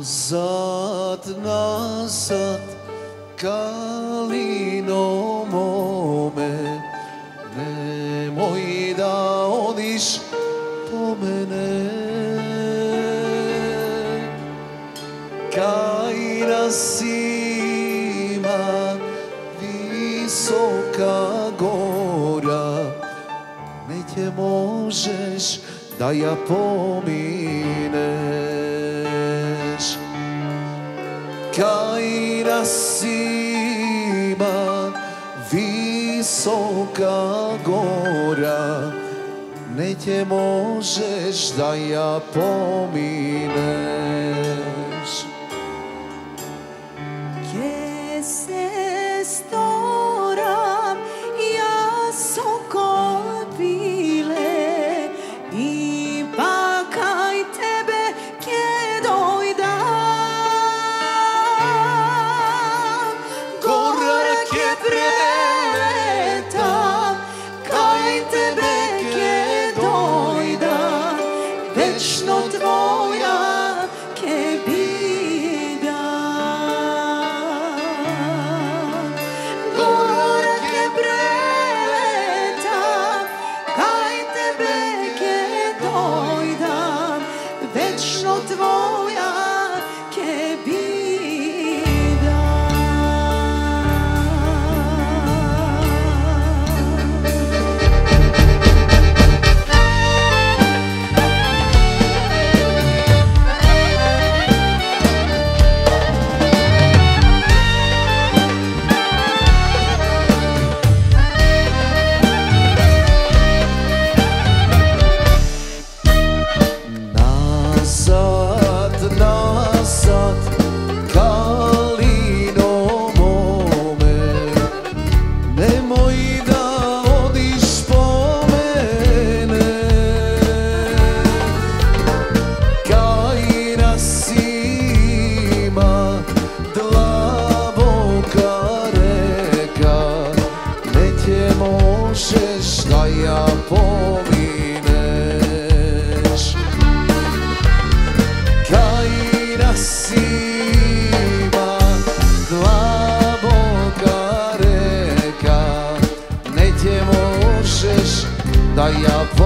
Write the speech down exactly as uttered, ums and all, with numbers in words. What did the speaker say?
Nazad, nazad, kalino mome, nemoj da odiš po mene. Kajra sima visoka gora, neće možeš da ja pomineš. Kajra sima visoka gora, neće možeš da ja pomineš. Che se stora ja so colpile i pa kaj tebe che dojda gora che preleta kaj tebe che dojda večno tvoja che bida gora che preleta kaj tebe che dojda večno tvoja che bida. Nazad, nazad, kalino mome, nemoj da odiš po mene. Kajra sima dlaboka reka, neće možeš da ja pomineš. Kajra sima dlaboka reka, neće možeš da ja